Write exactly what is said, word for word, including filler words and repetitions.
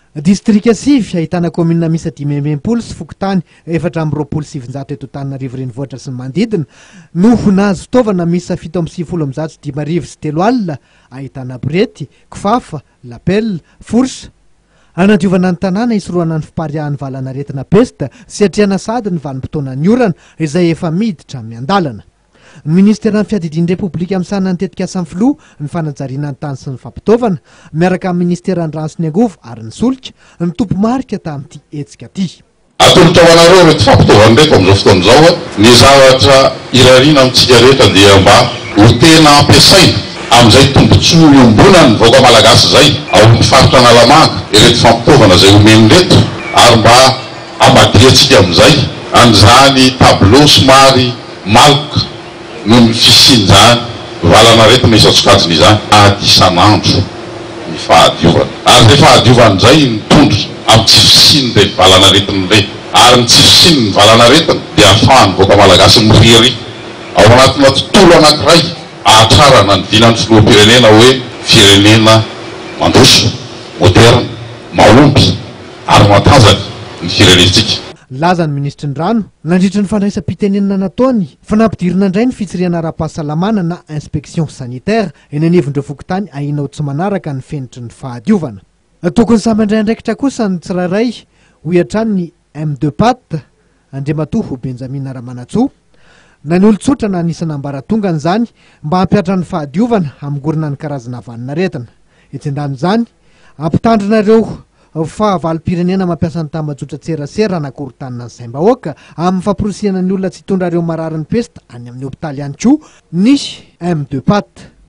Distrika sivy ahitana commune misy dimy amby enimpolo sy fokontany efatra amby roapolo sy sivinjato eto Antananarivo renivohitra sy ny manodidina no nahazo fitaovana miisa fito amby sivifolo amby zato sy dimy arivo sy telo alina ahitana borety, kifafa, lapelle, forsa. Anadiovana ny tanàna isorohana ny fipariahan'ny valanaretina pesta sy atrehana sady ny vanim-potoana ny orana izay efa miditra amin'ny andalana. Ny ministera ny fiadidian'ny repoblika amin'ny sanany tetika asa filoha ny fanajariana ny tany sy ny fampitaovana miaraka amin'ny ministera ny rano sy ny angovo ary ny solika ny tompo marika tamin'ity hetsika ity. Atolotra ho anareo reto fampitaovana ndraiky amin'izao fotoan'izao ny zavatra irariana amintsika rehetra dia mba ho tena ampiasaina amin'izay tombontsoa iombonana ny vahoaka malagasy izay ao amin'ny faritra Analamanga ireto fampitaovana izay omeny reto ary mba ambadiantsika amin'izay an'izany tableau somary maloka noho ny fisinjany valanaretina isatsokajiny izany ady isan'andro ny fahadiovana ary ny fahadiovana izay mitondra amin'ny tsy fisiny ilay valanaretina ilay ary ny tsy fisiny ny valanaretina dia ahafahany vahoaka malagasy miriry ao anatina tontolo anankiray ahatrarana ny dinan'ny filoham-pirenena hoe firenena mandroso, moderna, mahomby ary matanjaka ny firenentsika. Laza ny ministry ny rano nandritra ny fandraisam-pitenenana nataony fanampidirana indray ny fitsiriana ara-pahasalamana na inspection sanitaire eny anivondreo fokontany ahinao tsy manaraka ny fenitry ny fahadiovana. Tokony samy andraindraikitra kosa ny tsirairay ho iatrany ny M deux Pat Andriamatoa Benjamin Ramanatsoa na ny olon-tsotra na anisana ambaratonga izany mba hampiatra ny fahadiovana hamigorina ny karazana valinaretina. Etsi-andano izany ampitandrinareo fa valim-pirenena mampiasa ny tambajotran-tserasera anakorontanina ny saim-bahoaka amin'ny famporisiana ny olona tsy hitondrareo marary ny pesta any amin'ny hopitaly ihany koa ny M deux Pat.